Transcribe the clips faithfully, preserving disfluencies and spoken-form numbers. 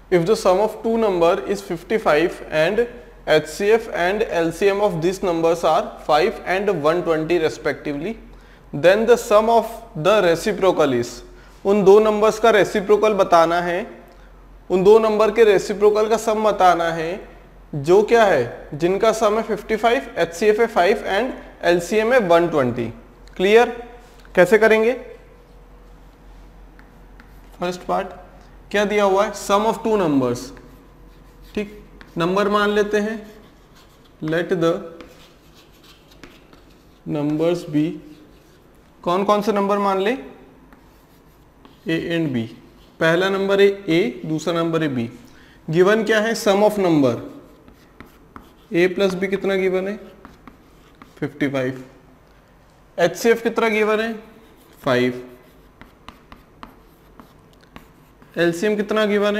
If the sum of two number is fifty-five and H C F and L C M of these numbers are five and one twenty respectively, then the sum of the reciprocal is, उन दो numbers का reciprocal बताना है, उन दो number के reciprocal का सम बताना है, जो क्या है, जिनका सम है पचपन, H C F है five and L C M है वन ट्वेंटी। क्लियर? कैसे करेंगे? फर्स्ट पार्ट क्या दिया हुआ है, सम ऑफ टू नंबर्स। ठीक, नंबर मान लेते हैं, लेट द नंबर्स बी, कौन कौन से नंबर मान ले, ए एंड बी। पहला नंबर है ए, दूसरा नंबर है बी। गिवन क्या है, sum of number, A plus B कितना गिवन है, पचपन। एच सी एफ कितना गिवन है, फाइव। एलसीएम कितना गिवन है,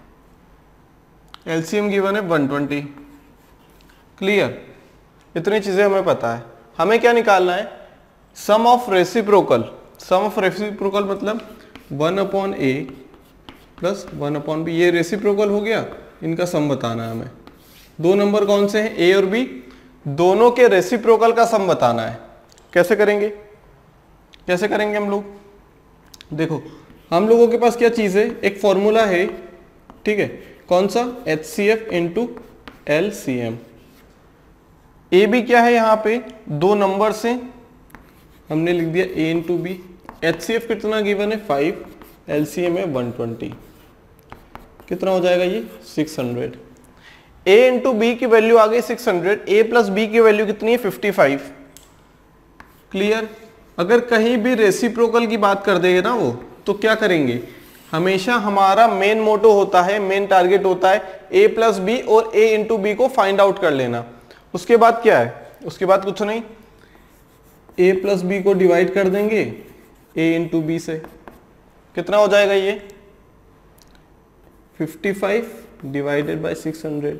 एलसीएम गिवन है वन ट्वेंटी। क्लियर? इतनी चीजें हमें पता है। हमें क्या निकालना है, sum of reciprocal. Sum of reciprocal मतलब one upon A plus one upon B, ये रेसिप्रोकल हो गया, इनका सम बताना है हमें। दो नंबर कौन से हैं, ए और बी, दोनों के रेसिप्रोकल का सम बताना है। कैसे करेंगे, कैसे करेंगे हम लोग, देखो हम लोगों के पास क्या चीज है, एक फॉर्मूला है, ठीक है, कौन सा, H C F into L C M. A B क्या है, यहाँ पे दो नंबर से हमने लिख दिया A into B. H C F कितना गिवन है, फाइव, एल सी एम है वन ट्वेंटी। कितना हो जाएगा ये, six hundred. A into B की वैल्यू आ गई six hundred, A plus B की वैल्यू कितनी है, फिफ्टी फाइव। क्लियर? अगर कहीं भी रेसिप्रोकल की बात कर देंगे ना वो, तो क्या करेंगे, हमेशा हमारा मेन मोटो होता है, मेन टारगेट होता है a प्लस बी और a इंटू बी को फाइंड आउट कर लेना। उसके बाद क्या है, उसके बाद कुछ नहीं, a प्लस बी को डिवाइड कर देंगे a इंटू बी से। कितना हो जाएगा ये, fifty five divided by six hundred.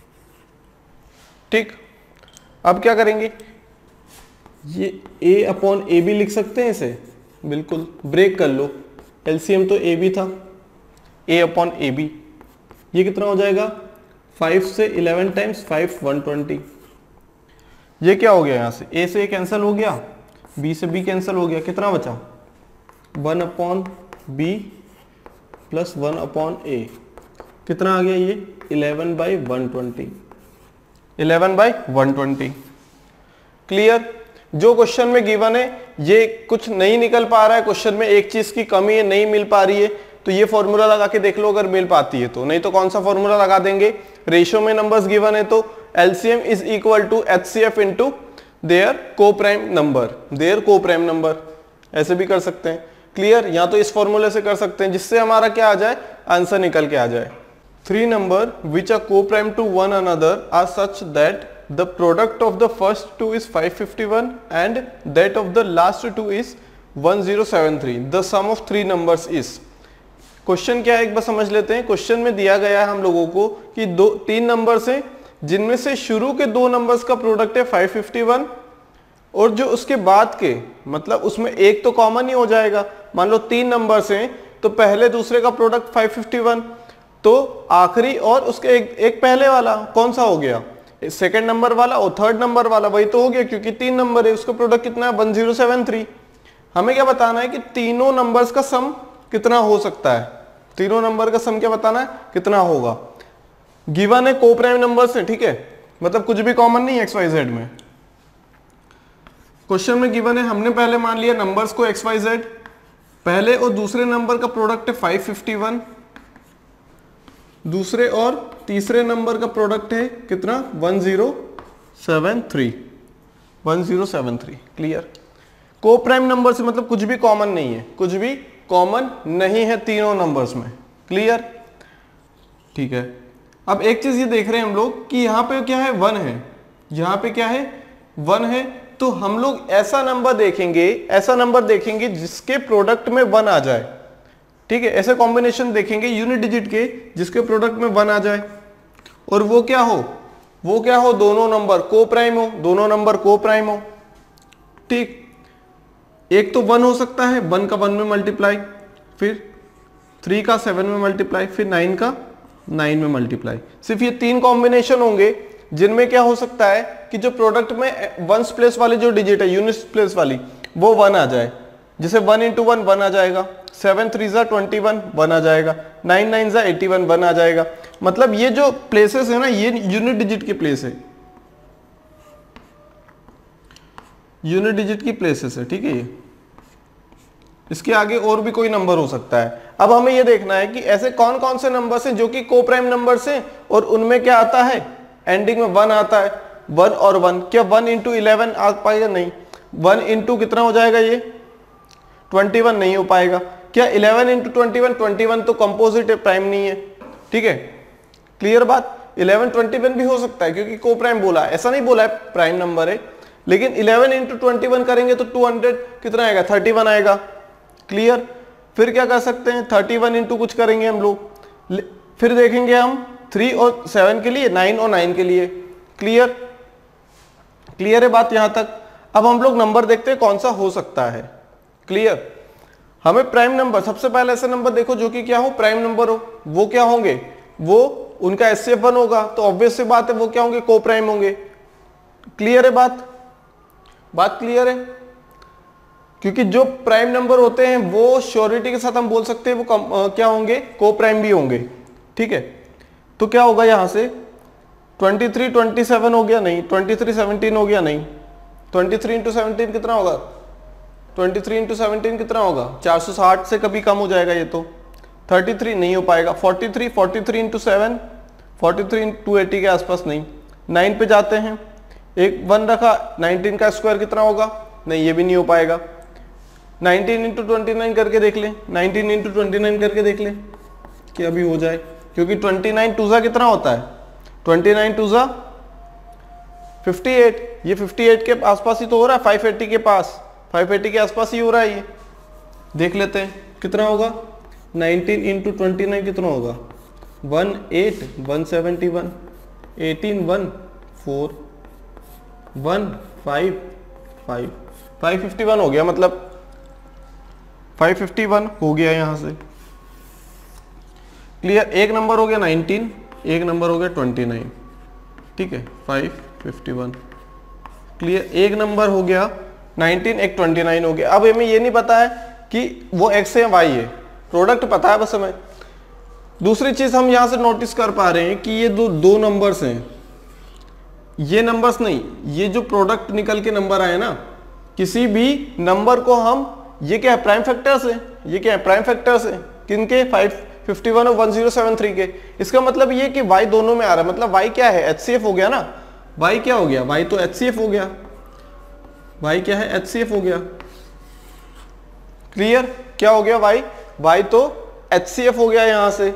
ठीक, अब क्या करेंगे, ये a अपॉन ए बी लिख सकते हैं इसे, बिल्कुल ब्रेक कर लो। एलसीएम तो ए बी था, ए अपॉन ए बी, ये कितना हो जाएगा, फाइव से eleven times five, one twenty. ये क्या हो गया, यहाँ से ए से ए कैंसिल हो गया, बी से बी कैंसिल हो गया, कितना बचा, one upon B plus one upon A. कितना आ गया ये, eleven by one twenty, eleven by one twenty. Clear? जो क्वेश्चन में गिवन है ये कुछ नहीं निकल पा रहा है, क्वेश्चन में एक चीज की कमी है, नहीं मिल पा रही है, तो ये फॉर्मूला लगा के देख लो अगर मिल पाती है तो। नहीं तो कौन सा फॉर्मूला लगा देंगे, रेशियो में नंबर्स गिवन है तो LCM is equal to HCF into their coprime number, their coprime number, ऐसे भी कर सकते हैं। क्लियर? या तो इस फॉर्मूले से कर सकते हैं जिससे हमारा क्या आ जाए, आंसर निकल के आ जाए। Three number which are coprime to one another are such that the product of the first two is five fifty-one and that of the last two is one zero seven three. The sum of three numbers is. Question क्या है एक बार समझ लेते हैं। Question में दिया गया है हम लोगों को कि दो तीन नंबर्स हैं जिनमें से शुरू के दो नंबर्स का प्रोडक्ट है फाइव फिफ्टी वन और जो उसके बाद के, मतलब उसमें एक तो कॉमन ही हो जाएगा। मान लो तीन नंबर्स हैं तो पहले दूसरे का प्रोडक्ट फाइव फिफ्टी वन, तो आखिरी और उसके एक, एक पहले वाला कौन सा हो गया, सेकंड नंबर वाला, और थर्ड नंबर वाला वही तो हो गया क्योंकि तीन नंबर है, उसका प्रोडक्ट कितना है, वन जीरो सेवन थ्री। हमें क्या बताना है कि तीनों नंबर्स का सम कितना हो सकता है, तीनों नंबर का सम क्या बताना है, कितना होगा। गिवन है को प्राइम नंबर्स है, ठीक है, मतलब कुछ भी कॉमन नहीं एक्स वाई जेड में। क्वेश्चन में गिवन है, हमने पहले मान लिया नंबर्स को एक्स वाई जेड, पहले और दूसरे नंबर का प्रोडक्ट है फाइव फिफ्टी वन, दूसरे और तीसरे नंबर का प्रोडक्ट है कितना, one zero seven three, one zero seven three. Clear? Coprime number से मतलब कुछ भी कॉमन नहीं है, कुछ भी कॉमन नहीं है तीनों नंबर्स में। क्लियर? ठीक है। अब एक चीज ये देख रहे हैं हम लोग कि यहाँ पे क्या है, वन है, यहाँ पे क्या है, वन है, तो हम लोग ऐसा नंबर देखेंगे, ऐसा नंबर देखेंगे जिसके प्रोडक्ट में वन आ जाए। ठीक है, ऐसे कॉम्बिनेशन देखेंगे यूनिट डिजिट के जिसके प्रोडक्ट में वन आ जाए, और वो क्या हो, वो क्या हो, दोनों नंबर को प्राइम हो, दोनों नंबर को प्राइम हो। ठीक, एक तो वन हो सकता है, वन का वन में मल्टीप्लाई, फिर थ्री का सेवन में मल्टीप्लाई, फिर नाइन का नाइन में मल्टीप्लाई। सिर्फ ये तीन कॉम्बिनेशन होंगे जिनमें क्या हो सकता है कि जो प्रोडक्ट में वंस प्लेस वाली जो डिजिट है, यूनिट्स प्लेस वाली, वो वन आ जाए। जैसे वन इंटू वन वन आ जाएगा, सेवन थ्री जा ट्वेंटी वन वन आ जाएगा, नाइन नाइन जा एटी वन वन आ जाएगा। मतलब ये जो प्लेसेस है ना, ये यूनिट डिजिट की प्लेस है, यूनिट डिजिट की प्लेसेस है, ठीक है। ये इसके आगे और भी कोई नंबर हो सकता है। अब हमें ये देखना है कि ऐसे कौन कौन से नंबर्स हैं जो कि को प्राइम नंबर्स हैं और उनमें क्या आता है, एंडिंग में वन आता है। वन और वन, क्या वन इंटू इलेवन आ पाएगा? नहीं। वन इंटू कितना हो जाएगा ये, ट्वेंटी वन, नहीं हो पाएगा। क्या eleven into twenty one, twenty one तो कंपोजिट है, प्राइम नहीं है, ठीक है। क्लियर बात। इलेवन ट्वेंटी वन भी हो सकता है क्योंकि को प्राइम बोला है, ऐसा नहीं बोला है प्राइम नंबर है, लेकिन इलेवन इंटू ट्वेंटी वन करेंगे तो टू हंड्रेड कितना आएगा, थर्टी वन आएगा। क्लियर। फिर क्या कर सकते हैं, थर्टी वन इंटू कुछ करेंगे हम लोग, फिर देखेंगे हम थ्री और सेवन के लिए, नाइन और नाइन के लिए। क्लियर। क्लियर है बात यहां तक। अब हम लोग नंबर देखते हैं कौन सा हो सकता है। क्लियर। हमें प्राइम नंबर, सबसे पहले ऐसे नंबर देखो जो कि क्या हो, प्राइम नंबर हो। वो क्या होंगे, वो उनका एच सी एफ वन होगा, तो ऑब्वियस सी बात है वो क्या होंगे, को प्राइम होंगे। क्लियर है बात, बात क्लियर है। क्योंकि जो प्राइम नंबर होते हैं वो श्योरिटी के साथ हम बोल सकते हैं वो कम, आ, क्या होंगे, को प्राइम भी होंगे, ठीक है। तो क्या होगा यहां से, ट्वेंटी थ्री ट्वेंटी सेवन हो गया, नहीं। ट्वेंटी थ्री सेवनटीन हो गया, नहीं। ट्वेंटी थ्री इंटू सेवनटीन कितना होगा, ट्वेंटी थ्री इंटू सेवनटीन कितना होगा, चार सौ साठ से कभी कम हो जाएगा ये तो। थर्टी थ्री नहीं हो पाएगा। Forty three, forty three into seven, forty three into two eighty के आसपास, नहीं। नाइन पे जाते हैं, एक वन रखा, नाइनटीन का स्क्वायर कितना होगा, नहीं, ये भी नहीं हो पाएगा। नाइनटीन इंटू ट्वेंटी नाइन करके देख ले, नाइनटीन इंटू ट्वेंटी नाइन करके देख ले कि अभी हो जाए, क्योंकि ट्वेंटी नाइन टू जा कितना होता है, ट्वेंटी नाइन टू जा फिफ्टी एट, ये फिफ्टी एट के आसपास ही तो हो रहा है, फाइव एटी के पास, फाइव एटी के आसपास ही हो रहा है ये। देख लेते हैं कितना होगा, नाइनटीन इंटू ट्वेंटी नाइन कितना होगा, one eight, one seventy one, eighteen, one four, one five, five, five fifty one हो गया। मतलब फाइव फिफ्टी वन हो गया यहां से। क्लियर। एक नंबर हो गया नाइनटीन, एक नंबर हो गया ट्वेंटी नाइन, ठीक है, फाइव फिफ्टी वन। क्लियर। एक नंबर हो गया नाइनटीन, एक ट्वेंटी नाइन हो गया। अब हमें ये नहीं पता है कि वो एक्स है वाई है, प्रोडक्ट पता है बस हमें। दूसरी चीज हम यहां से नोटिस कर पा रहे हैं कि ये दो दो नंबर्स हैं, ये नंबर्स नहीं, ये जो प्रोडक्ट निकल के नंबर आए ना, किसी भी नंबर को हम, ये क्या है, प्राइम फैक्टर्स है, ये क्या है, प्राइम फैक्टर्स है, किनके, फाइव फिफ्टी वन और वन जीरो सेवन थ्री के। इसका मतलब ये कि y दोनों में आ रहा है, मतलब y क्या है, एच सी एफ हो गया ना। y क्या हो गया, y तो एच सी एफ हो गया, y क्या है, एच सी एफ हो गया। क्लियर। क्या हो गया y, y तो एच सी एफ हो गया यहां से।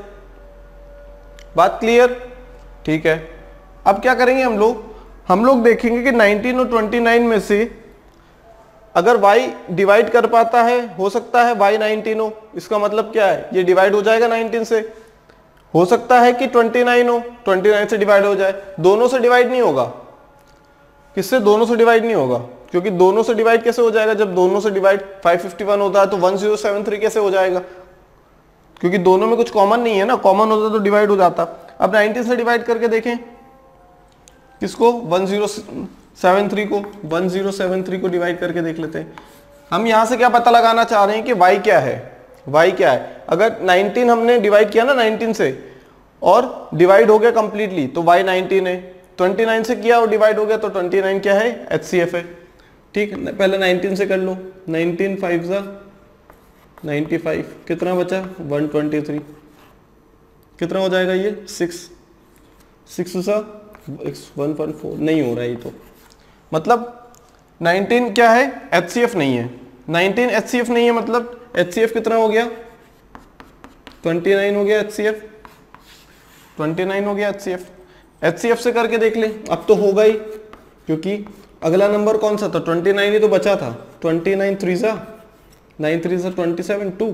बात क्लियर, ठीक है। अब क्या करेंगे हम लोग, हम लोग देखेंगे कि नाइनटीन और ट्वेंटी नाइन में से अगर y डिवाइड कर पाता है, हो सकता है y नाइनटीन हो, इसका मतलब क्या है, ये डिवाइड हो जाएगा नाइनटीन से। हो सकता है कि ट्वेंटी नाइन हो, ट्वेंटी नाइन से डिवाइड हो जाए, दोनों से डिवाइड नहीं होगा। किससे, दोनों से डिवाइड नहीं होगा, क्योंकि दोनों से डिवाइड कैसे हो जाएगा, जब दोनों से डिवाइड फाइव फिफ्टी वन होता है तो वन जीरो सेवन थ्री कैसे हो जाएगा, क्योंकि दोनों में कुछ कॉमन नहीं है ना, कॉमन होता तो डिवाइड हो जाता। अब नाइनटीन से डिवाइड करके देखें किसको, वन जीरो सेवन थ्री को, वन जीरो सेवन थ्री को डिवाइड करके देख लेते हैं। हम यहां से क्या पता लगाना चाह रहे हैं कि y क्या है, y क्या है। अगर नाइनटीन हमने डिवाइड किया ना नाइनटीन से और डिवाइड हो गया कंप्लीटली तो y नाइनटीन है, ट्वेंटी नाइन से किया और डिवाइड हो गया तो ट्वेंटी नाइन क्या है, एच सी एफ है। ठीक, पहले नाइनटीन से कर लो, नाइनटीन फाइव जा नाइन्टी फाइव, कितना बचा, वन ट्वेंटी थ्री, कितना हो जाएगा ये, सिक्स, सिक्स सा वन वन फोर, नहीं हो रहा है ये तो। मतलब नाइनटीन क्या है, एच सी एफ नहीं है, नाइनटीन एच सी एफ नहीं है, मतलब एच सी एफ कितना हो गया, ट्वेंटी नाइन हो गया एच सी एफ, ट्वेंटी नाइन हो गया एच सी एफ। एच सी एफ से करके देख ले, अब तो होगा ही, क्योंकि अगला नंबर कौन सा था, ट्वेंटी नाइन ही तो बचा था। ट्वेंटी नाइन थ्री सा नाइन, थ्री सा twenty seven, two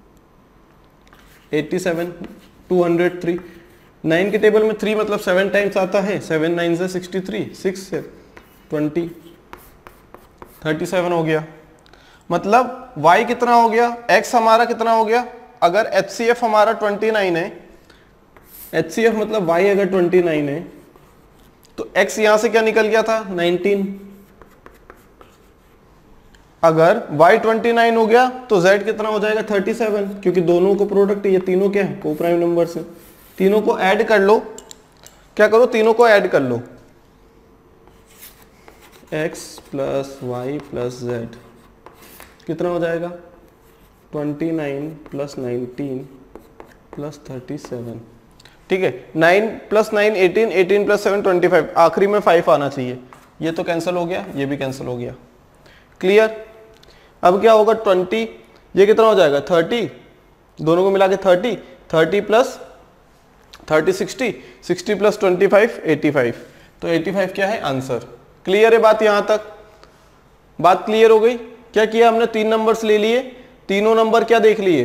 eighty seven, two hundred three. Nine के टेबल में थ्री मतलब सेवन टाइम्स आता है, सेवन नाइन से सिक्सटी थ्री, सिक्स से ट्वेंटी, थर्टी सेवन हो गया। मतलब y कितना हो गया, x हमारा कितना हो गया, अगर एच सी एफ हमारा ट्वेंटी नाइन है एच सी एफ मतलब y अगर ट्वेंटी नाइन है तो x यहां से क्या निकल गया था नाइनटीन। अगर y ट्वेंटी नाइन हो गया तो z कितना हो जाएगा थर्टी सेवन, क्योंकि दोनों को प्रोडक्ट, ये तीनों क्या है को प्राइम नंबर से, तीनों को ऐड कर लो। क्या करो, तीनों को ऐड कर लो, x plus Y plus Z कितना हो जाएगा twenty nine plus nineteen plus thirty seven. ठीक है, nine plus nine eighteen, eighteen plus seven twenty five, आखिरी में फाइव आना चाहिए। ये तो कैंसिल हो गया, ये भी कैंसिल हो गया। क्लियर। अब क्या होगा ट्वेंटी, ये कितना हो जाएगा थर्टी, दोनों को मिला के thirty, thirty plus thirty sixty, sixty plus twenty five eighty five, तो एटी फाइव क्या है आंसर। क्लियर है बात, यहां तक बात क्लियर हो गई। क्या किया हमने, तीन नंबर्स ले लिए, तीनों नंबर क्या देख लिए,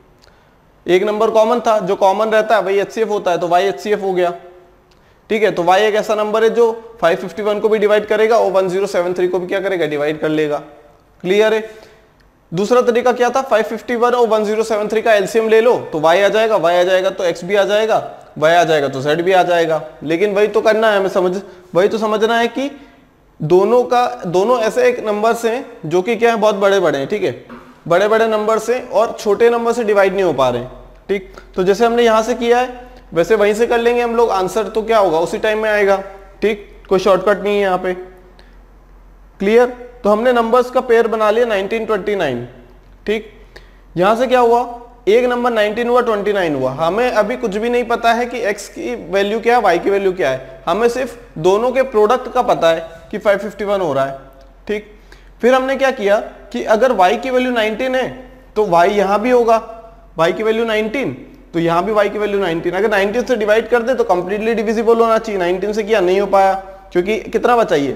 एक नंबर कॉमन था, जो कॉमन रहता है वही एचसीएफ होता है, तो y एचसीएफ हो गया। ठीक है, तो y एक ऐसा नंबर है जो फाइव फिफ्टी वन को भी डिवाइड करेगा और वन जीरो सेवन थ्री को भी क्या करेगा डिवाइड कर लेगा। क्लियर है। दूसरा तरीका क्या था, फाइव फिफ्टी वन और वन जीरो सेवन थ्री का एलसीएम ले लो तो y आ जाएगा, y आ जाएगा तो x भी आ जाएगा, y आ जाएगा तो z भी आ जाएगा। लेकिन वही तो करना है हमें, समझ वही तो समझना है कि दोनों का दोनों ऐसे एक नंबर से जो कि क्या है बहुत बड़े बड़े हैं। ठीक है, बड़े बड़े नंबर से और छोटे नंबर से डिवाइड नहीं हो पा रहे। ठीक, तो जैसे हमने यहां से किया है वैसे वहीं से कर लेंगे हम लोग, आंसर तो क्या होगा उसी टाइम में आएगा। ठीक, कोई शॉर्टकट नहीं है यहाँ पे। क्लियर। तो हमने नंबर्स का पेयर बना लिया नाइनटीन ट्वेंटी नाइन। ठीक, यहां से क्या हुआ, एक नंबर नाइनटीन हुआ, ट्वेंटी नाइन हुआ। हमें अभी कुछ भी नहीं पता है कि x की वैल्यू क्या है, y की वैल्यू क्या है, हमें सिर्फ दोनों के प्रोडक्ट का पता है कि फाइव फिफ्टी वन हो रहा है। ठीक, फिर हमने क्या किया कि अगर y की वैल्यू नाइनटीन है तो y यहां भी होगा, y की वैल्यू नाइनटीन तो यहां भी y की वैल्यू नाइनटीन। अगर नाइनटीन से डिवाइड कर दे तो कंप्लीटली डिविजिबल होना चाहिए, नाइनटीन से किया नहीं हो पाया, क्योंकि कितना बचा, ये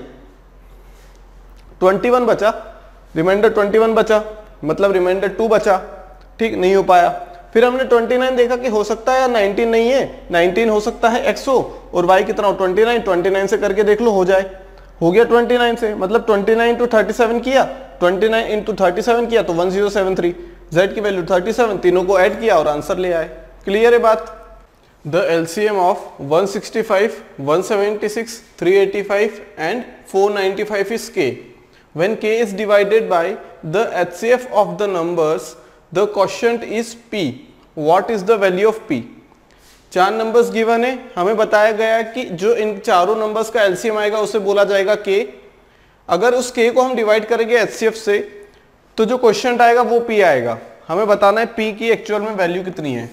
ट्वेंटी वन बचा, रिमाइंडर ट्वेंटी वन बचा, मतलब रिमाइंडर टू बचा। ठीक, नहीं हो पाया। फिर हमने ट्वेंटी नाइन देखा कि हो सकता है यार नाइनटीन नहीं है, नाइनटीन हो सकता है x हो और y कितना हो ट्वेंटी नाइन, ट्वेंटी नाइन से करके देख लो हो जाए, हो गया ट्वेंटी नाइन से, मतलब twenty nine to thirty seven किया, twenty nine into thirty seven किया तो one zero seven three, z की वैल्यू थर्टी सेवन, तीनों को ऐड किया और आंसर ले आए। क्लियर है बात। The LCM of one sixty five, one seventy six, three eighty five and four ninety five is k. When k is divided by the H C F of the numbers, the quotient is p. What is the value of p? चार numbers given है, हमें बताया गया कि जो इन चारों numbers का LCM आएगा उसे बोला जाएगा k। अगर उस k को हम डिवाइड करेंगे एचसीएफ से तो जो क्वेश्चन आएगा वो p आएगा। हमें बताना है p की एक्चुअल में वैल्यू कितनी है।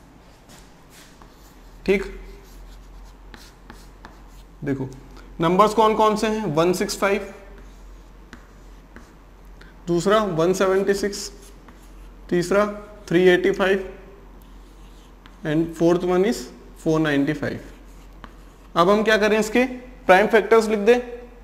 ठीक, देखो नंबर्स कौन कौन से हैं, वन सिक्स फाइव, दूसरा वन सेवेंटी सिक्स, तीसरा three eighty five and fourth one is four ninety five. अब हम क्या करें, इसके प्राइम फैक्टर्स लिख दें।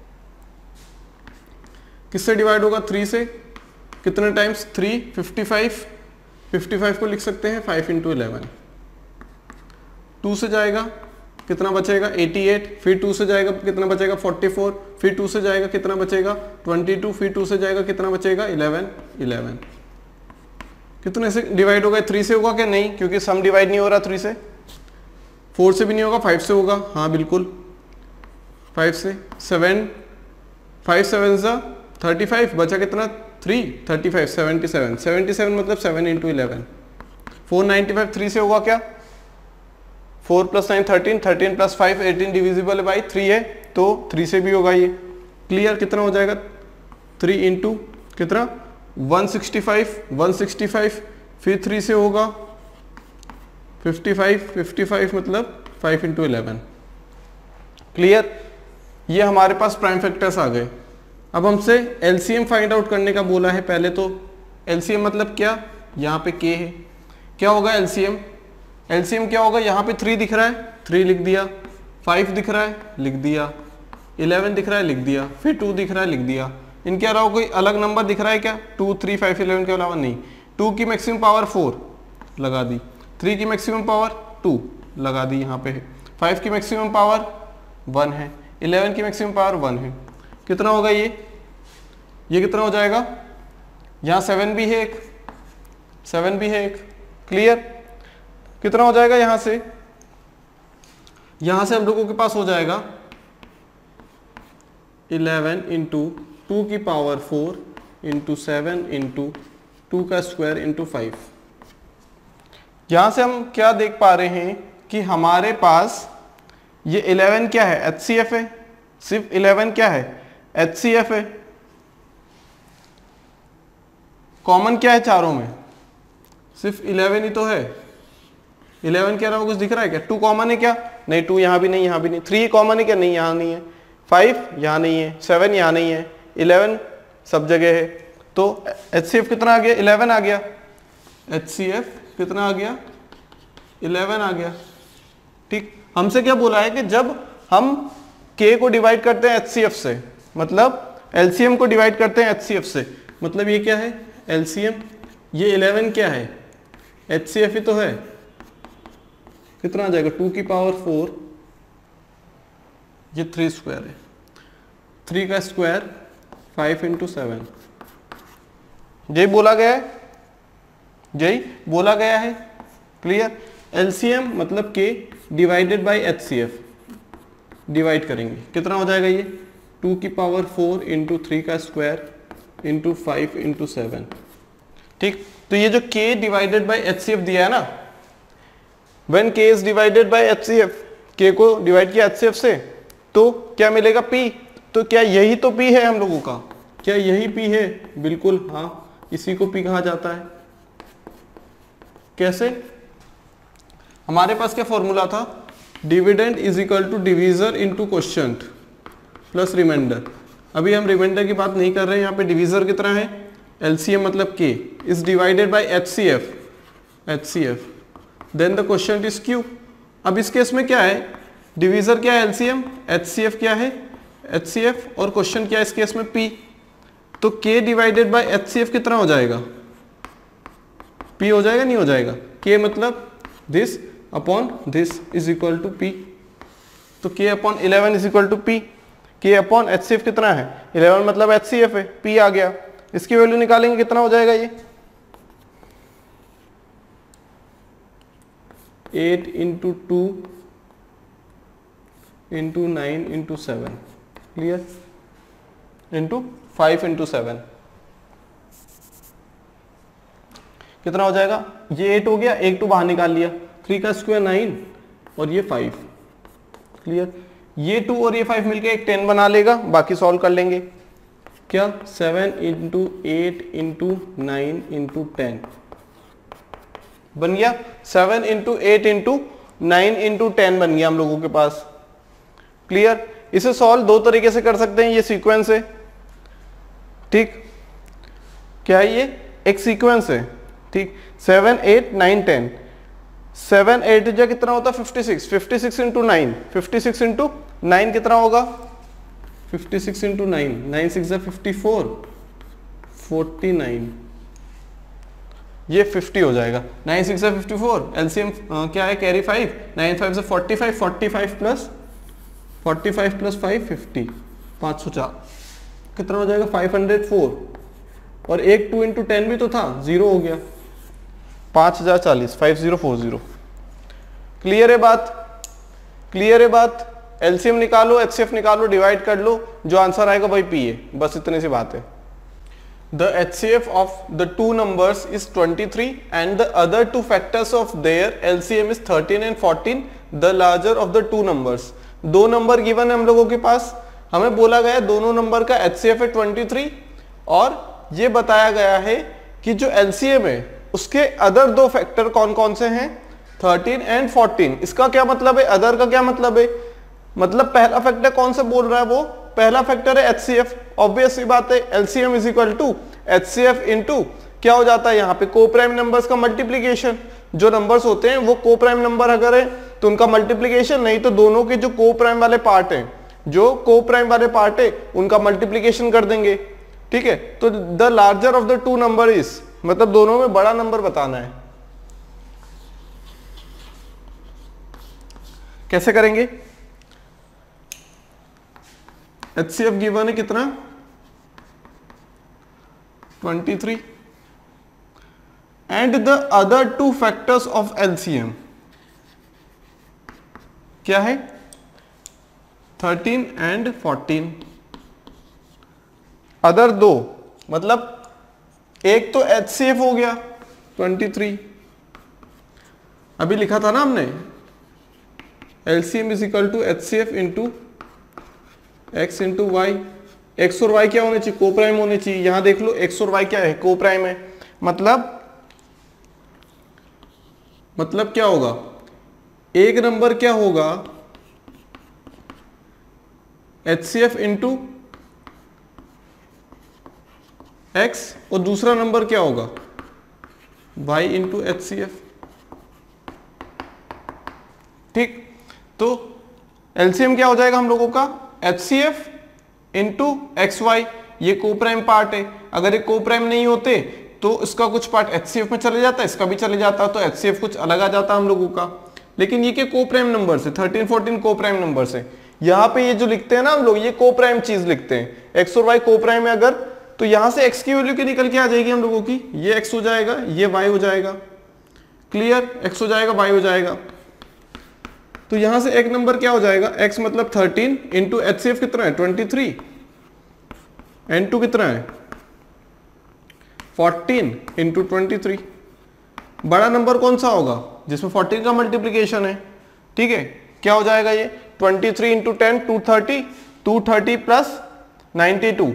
किससे डिवाइड होगा, थ्री से, कितने times, three, fifty five, fifty five को लिख सकते हैं फाइव इंटू इलेवन। टू से जाएगा कितना बचेगा एटी एट, फिर टू से जाएगा कितना बचेगा फोर्टी फोर, फिर टू से जाएगा कितना बचेगा ट्वेंटी टू, फिर टू से जाएगा कितना बचेगा इलेवन, इलेवन। कितने से डिवाइड होगा, थ्री से होगा क्या, नहीं, क्योंकि सम डिवाइड नहीं हो रहा थ्री से, फोर से भी नहीं होगा, फाइव से होगा, हाँ बिल्कुल फाइव से, सेवन, फाइव सेवन सा थर्टी फाइव, बचा कितना three, thirty five, seventy seven, seventy seven मतलब seven into eleven. Four ninety five three से होगा क्या, four plus nine thirteen, thirteen plus five eighteen, divisible by three है तो थ्री से भी होगा ये। क्लियर, कितना हो जाएगा, थ्री इंटू कितना one sixty five, one sixty five, फिर थ्री से होगा फिफ्टी फाइव, फिफ्टी फाइव मतलब फाइव इंटू इलेवन। क्लियर, ये हमारे पास प्राइम फैक्टर्स आ गए। अब हमसे एलसीएम फाइंड आउट करने का बोला है। पहले तो एलसीएम मतलब क्या, यहाँ पे के है, क्या होगा एलसीएम, एलसीएम क्या होगा, यहाँ पे थ्री दिख रहा है, थ्री लिख दिया, फाइव दिख रहा है लिख दिया, इलेवन दिख रहा है लिख दिया, फिर टू दिख रहा है लिख दिया। इनके अलावा कोई अलग नंबर दिख रहा है क्या, टू, थ्री, फाइव, इलेवन के अलावा नहीं। टू की मैक्सिमम पावर फोर लगा दी, थ्री की मैक्सिमम पावर टू लगा दी, यहाँ पे है, फाइव की मैक्सिमम पावर वन है, इलेवन की मैक्सिमम पावर वन है। कितना होगा ये, ये कितना हो जाएगा, यहाँ सेवन भी है एक, सेवन भी है एक। क्लियर, कितना हो जाएगा यहाँ से यहां से हम लोगों के पास हो जाएगा इलेवन इंटू टू की power four into seven into two का स्क्वायर इंटू फाइव। यहां से हम क्या देख पा रहे हैं कि हमारे पास ये इलेवन क्या है, एच सी एफ है। सिर्फ इलेवन क्या है, एच सी एफ है। कॉमन क्या है चारों में, सिर्फ इलेवन ही तो है। इलेवन कह रहा हूं, कुछ दिख रहा है क्या? टू कॉमन है क्या? नहीं, टू यहां भी नहीं, यहां भी नहीं। थ्री कॉमन है क्या? नहीं, यहां नहीं है। फाइव यहां नहीं है, सेवन यहां नहीं है, इलेवन सब जगह है। तो एच सी एफ कितना आ गया? इलेवन आ गया। एच सी एफ कितना आ गया? इलेवन आ गया। ठीक, हमसे क्या बोला है कि जब हम k को डिवाइड करते हैं एच सी एफ से, मतलब एल सी एम को डिवाइड करते हैं एच सी एफ से, मतलब ये क्या है? L C M. ये इलेवन क्या है? एच सी एफ ही तो है। कितना आ जाएगा? टू की पावर फोर, ये थ्री स्क्वायर है। थ्री का स्क्वायर फाइव इंटू सेवन। यही बोला गया है, यही बोला गया है। क्लियर? एल सी एम मतलब k divided by H C F, divide करेंगे कितना हो जाएगा? ये टू की पावर फोर इंटू थ्री का square into five into seven. ठीक, तो ये जो k divided by H C एफ दिया है ना, when k is divided by H C F, k को डिवाइड किया एच सी एफ से, तो क्या मिलेगा? p। तो क्या यही तो p है हम लोगों का? क्या यही p है? बिल्कुल हाँ, इसी को p कहा जाता है। कैसे? हमारे पास क्या फॉर्मूला था? Dividend is equal to divisor into quotient plus remainder. अभी हम रिमाइंडर की बात नहीं कर रहे हैं, यहाँ पे डिवीजर कितना है? एलसीएम मतलब k is divided by H C F, H C F, then the quotient is q। अब इस केस में क्या है? डिवीजर क्या है? एलसीएम, एच सी एफ क्या है? एच सी एफ, और क्वोशिएंट क्या है इस केस में? p। तो k divided by H C F कितना हो जाएगा? p हो जाएगा, नहीं हो जाएगा? k मतलब this upon this is equal to p। तो k upon eleven is equal to p। k upon H C F कितना है? इलेवन मतलब एच सी एफ है, p आ गया। इसकी वैल्यू निकालेंगे, कितना हो जाएगा? ये eight into two into nine into seven, clear? Into five into seven कितना हो जाएगा? ये एट हो गया, एक टू बाहर निकाल लिया, थ्री का स्क्वायर नाइन और ये फाइव। क्लियर? ये टू और ये फाइव मिलके एक टेन बना लेगा, बाकी सॉल्व कर लेंगे। क्या? Seven into eight into nine into ten बन गया। Seven into eight into nine into ten बन गया हम लोगों के पास। क्लियर? इसे सॉल्व दो तरीके से कर सकते हैं, ये सीक्वेंस है। ठीक, क्या है ये? एक सीक्वेंस है। ठीक, seven eight nine ten, seven eight जो कितना होता है? Fifty six, fifty six into nine, fifty six into nine कितना होगा? Fifty six into nine, nine six जा फिफ्टी फोर, फोर्टी नाइन, ये फिफ्टी हो जाएगा। नाइन सिक्स जा फिफ्टी फोर, एलसीएम क्या है? कैरी फाइव, नाइन फाइव जा forty five, forty five plus forty five plus five, fifty, पाँच सौ चार, कितना हो जाएगा? Five hundred four. और एक टू इंटू टेन भी तो था, जीरो हो गया, पाँच हजार चालीस, five zero four zero. Clear है बात? क्लियर है बात? एलसीएम निकालो, एचसीएफ निकालो, डिवाइड कर लो, जो आंसर आएगा वही पी है। बस इतनी सी बात है। The HCF of the two numbers is twenty three and the other two factors of their LCM is thirteen and fourteen, the larger of the two numbers. दो नंबर गिवन है हम लोगों के पास, हमें बोला गया दोनों नंबर का एचसीएफ है ट्वेंटी थ्री, और ये बताया गया है कि जो एलसीएम है उसके अदर दो फैक्टर कौन कौन से हैं? Thirteen and fourteen. इसका क्या मतलब है? अदर का क्या मतलब है? मतलब पहला फैक्टर कौन सा बोल रहा है? वो पहला फैक्टर है एचसीएफ। ऑब्वियस सी बात है, LCM is equal to HCF into क्या हो जाता है यहाँ पे? को प्राइम नंबर्स का मल्टीप्लीकेशन। जो नंबर्स होते हैं वो को प्राइम नंबर अगर है तो उनका मल्टीप्लीकेशन, नहीं तो दोनों के जो को प्राइम वाले पार्ट हैं, जो को प्राइम वाले पार्ट है उनका मल्टीप्लीकेशन कर देंगे। ठीक है, तो the larger of the two number is, मतलब दोनों में बड़ा नंबर बताना है। कैसे करेंगे? एचसीएफ गिवन है कितना? Twenty three and the other two factors of LCM, क्या है थर्टीन एंड फोर्टीन। अदर दो मतलब एक तो एच सी एफ हो गया ट्वेंटी थ्री, अभी लिखा था ना हमने LCM is equal to H C F into X into Y. X और वाई क्या होने चाहिए, को प्राइम होने चाहिए। यहां देख लो एक्स और वाई क्या है, को प्राइम है। मतलब मतलब क्या होगा, एक नंबर क्या होगा एच सी एफ इंटू एक्स और दूसरा नंबर क्या होगा वाई इंटू एच सी एफ। ठीक, तो एलसीएम क्या हो जाएगा हम लोगों का एच सी एफ इंटू एक्स वाई। ये को प्राइम पार्ट है, अगर ये को प्राइम नहीं होते तो इसका कुछ पार्ट एच सी एफ में चले जाता, इसका भी चले जाता, तो एच सी एफ कुछ अलग आ जाता हम लोगों का। लेकिन ये क्या को प्राइम नंबर से thirteen fourteen coprime number से, यहाँ पे ये जो लिखते हैं ना हम लोग ये को प्राइम चीज लिखते हैं। एक्स और वाई को प्राइम है अगर, तो यहां से एक्स की वैल्यू की निकल के आ जाएगी हम लोगों की, ये एक्स हो जाएगा ये वाई हो जाएगा। क्लियर, एक्स हो जाएगा वाई हो जाएगा। तो यहां से एक नंबर क्या हो जाएगा x मतलब थर्टीन इंटू एच सी एफ कितना है ट्वेंटी थ्री, एन टू कितना है फोर्टीन इंटू ट्वेंटी थ्री। बड़ा नंबर कौन सा होगा जिसमें फोर्टीन का मल्टीप्लीकेशन है। ठीक है, क्या हो जाएगा ये twenty three into ten two thirty, two thirty plus ninety two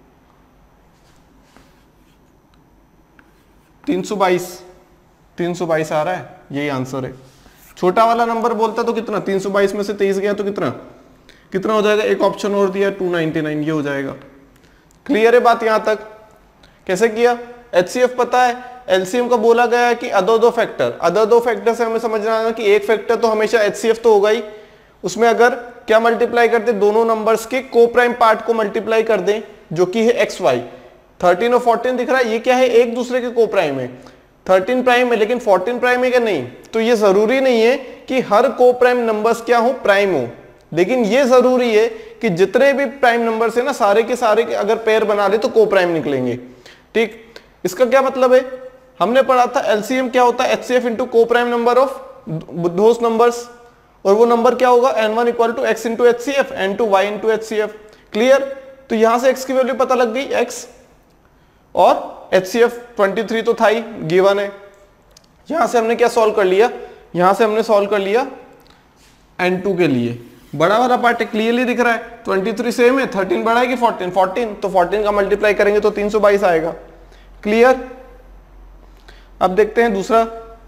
तीन सौ बाईस, तीन सौ बाईस आ रहा है, यही आंसर है। छोटा वाला नंबर बोलता तो कितना, तीन सौ बाईस में से तेईस गया तो कितना कितना हो जाएगा, एक ऑप्शन और दिया टू नाइन्टी नाइन, ये हो जाएगा। क्लियर है बात यहां तक। कैसे किया, एच सी एफ पता है, एलसीएम का बोला गया है कि अदर दो फैक्टर, अदर दो फैक्टर से हमें समझना है कि एक फैक्टर तो हमेशा एच सी एफ तो होगा ही, उसमें अगर क्या मल्टीप्लाई करते दोनों नंबर्स के को प्राइम पार्ट को मल्टीप्लाई कर दें जो कि है एक्स वाई। थर्टीन और फोर्टीन दिख रहा है, ये क्या है एक दूसरे के को प्राइम है, थर्टीन प्राइम है लेकिन फोर्टीन प्राइम है क्या, नहीं। तो ये जरूरी नहीं है कि हर को प्राइम नंबर्स क्या हो प्राइम हो, लेकिन ये जरूरी है कि जितने भी प्राइम नंबर्स है ना सारे के सारे के अगर पेयर बना ले तो को प्राइम निकलेंगे। ठीक, इसका क्या मतलब है, हमने पढ़ा था एलसीएम क्या होता है H C F into coprime number of those numbers, और वो नंबर क्या होगा N one equal to X into H C F, N two Y into H C F. Clear, तो यहां से एक्स की वैल्यू पता लग गई एक्स, और एच सी एफ ट्वेंटी थ्री तो था ही गिवन है। यहां से हमने क्या सॉल्व कर लिया, यहां से हमने सॉल्व कर लिया एन टू के लिए, बड़ा वाला पार्ट क्लियरली दिख रहा है, ट्वेंटी थ्री सेम है, थर्टीन बड़ा है कि फोर्टीन, फोर्टीन तो फोर्टीन का मल्टीप्लाई करेंगे तो तीन सौ बाईस आएगा। क्लियर, अब देखते हैं दूसरा,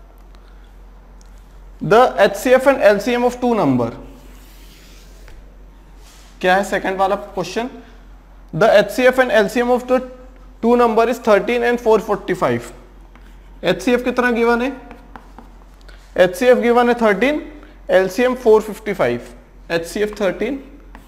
the H C F and LCM of two number. क्या है सेकंड वाला question, the H C F and LCM of the two number is thirteen and four forty five. H C F कितना given है, H सी F given है thirteen, LCM four fifty five, H सी F thirteen,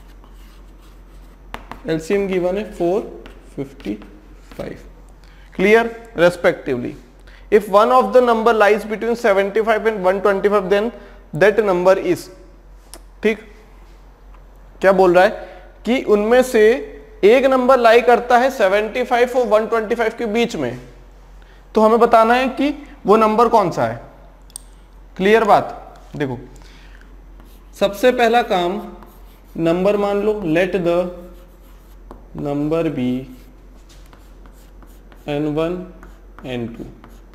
LCM given है four fifty five. Clear, respectively if one of the number lies between seventy-five and one twenty-five then that number is। ठीक, क्या बोल रहा है कि उनमें से एक नंबर लाई करता है पचहत्तर और एक सौ पच्चीस के बीच में, तो हमें बताना है कि वो नंबर कौन सा है। क्लियर बात, देखो सबसे पहला काम नंबर मान लो, let the number be N one N two.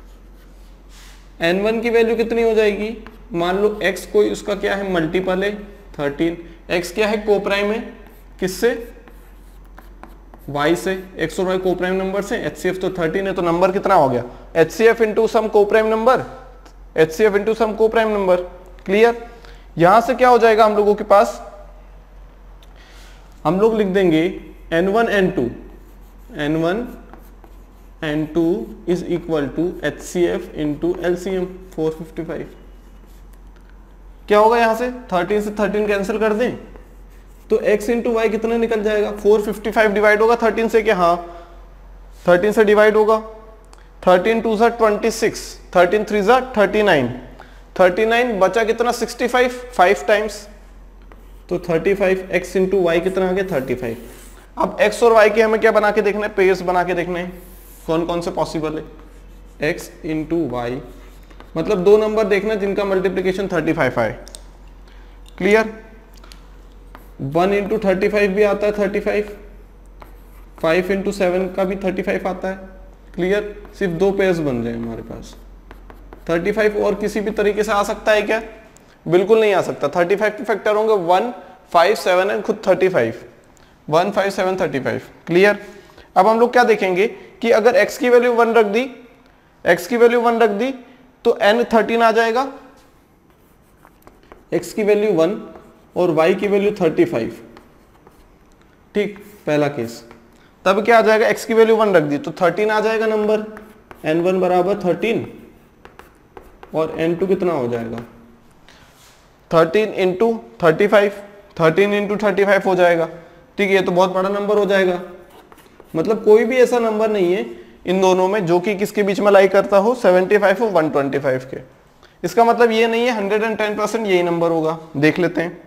N one की वैल्यू कितनी हो जाएगी, मान लो x कोई उसका क्या है मल्टीपल है थर्टीन, x क्या है को प्राइम है किससे y से, x और y को प्राइम नंबर से, एच सी एफ तो थर्टीन है तो नंबर कितना हो गया एच सी F into some coprime number, H सी F into some coprime number. Clear, यहां से क्या हो जाएगा हम लोगों के पास, हम लोग लिख देंगे n one N two, N one N two is equal to H C F into LCM four fifty five. क्या होगा यहां से थर्टीन से थर्टीन कैंसिल कर दें तो x इंटू वाई कितना निकल जाएगा, फोर फिफ्टी फाइव डिवाइड होगा थर्टीन से, क्या हाँ थर्टीन से डिवाइड होगा, थर्टीन टू सा ट्वेंटी सिक्स, थर्टीन थ्री सा थर्टी नाइन, थर्टी नाइन बचा कितना सिक्सटी फाइव, फाइव टाइम्स तो thirty five, x into y कितना आ गया थर्टी फाइव। अब x और y के हमें क्या बना के देखना है, पेयर्स बना के देखने हैं कौन कौन से पॉसिबल है, x इंटू वाई मतलब दो नंबर देखना जिनका मल्टीप्लीकेशन थर्टी फाइव आए। Clear. One into thirty five भी आता है thirty five, five into seven का भी थर्टी फाइव आता है। क्लियर, सिर्फ दो पेयर्स बन रहे हैं हमारे पास। थर्टी फाइव और किसी भी तरीके से आ सकता है क्या? बिल्कुल नहीं आ सकता। थर्टी फाइव के फैक्टर होंगे वन, फाइव, सेवन एंड खुद thirty five, one, five, seven, thirty five. Clear. अब हम लोग क्या देखेंगे कि अगर x की वैल्यू वन रख दी, x की वैल्यू वन रख दी तो n थर्टीन आ जाएगा, x की वैल्यू वन और y की वैल्यू थर्टी फाइव। ठीक, पहला केस। तब क्या आ जाएगा, x की वैल्यू वन रख दी तो थर्टीन आ जाएगा नंबर, एन वन बराबर थर्टीन और एन टू कितना हो जाएगा, thirteen into thirty five, thirteen into thirty five हो जाएगा। ठीक है, ये तो बहुत बड़ा नंबर हो जाएगा। मतलब कोई भी ऐसा नंबर नहीं है इन दोनों में जो कि किसके बीच में लाई करता हो, सेवेंटी फाइव और वन ट्वेंटी फाइव के। इसका मतलब ये नहीं है हंड्रेड एंड टेन परसेंट यही नंबर होगा। देख लेते हैं।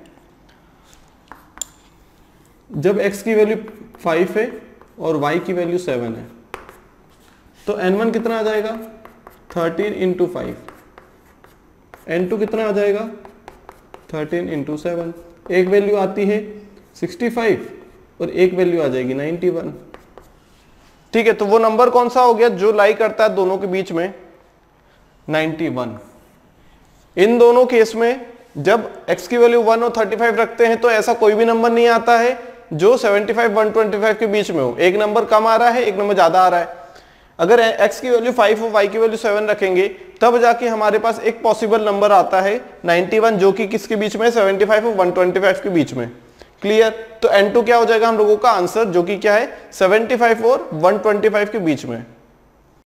जब x की वैल्यू फाइव है और y की वैल्यू सेवन है तो एन वन कितना आ जाएगा, thirteen into five, n two कितना आ जाएगा, थर्टीन इंटू सेवन। एक वैल्यू आती है सिक्सटी फाइव और एक वैल्यू आ जाएगी नाइन्टी वन। ठीक है, तो वो नंबर कौन सा हो गया जो लाई करता है दोनों के बीच में, नाइन्टी वन। इन दोनों केस में जब x की वैल्यू वन और थर्टी फाइव रखते हैं तो ऐसा कोई भी नंबर नहीं आता है जो seventy five, one twenty five के बीच में हो। एक नंबर कम आ रहा है, एक नंबर ज्यादा आ रहा है। अगर x की वैल्यू फाइव और y की वैल्यू सेवन रखेंगे तब जाके हमारे पास एक पॉसिबल नंबर आता है नाइन्टी वन, जो कि किसके बीच में, सेवेंटी फाइव और वन ट्वेंटी फाइव के बीच में। क्लियर। तो एन टू क्या हो जाएगा हम लोगों का आंसर, जो कि क्या है, सेवेंटी फाइव और वन ट्वेंटी फाइव के बीच में।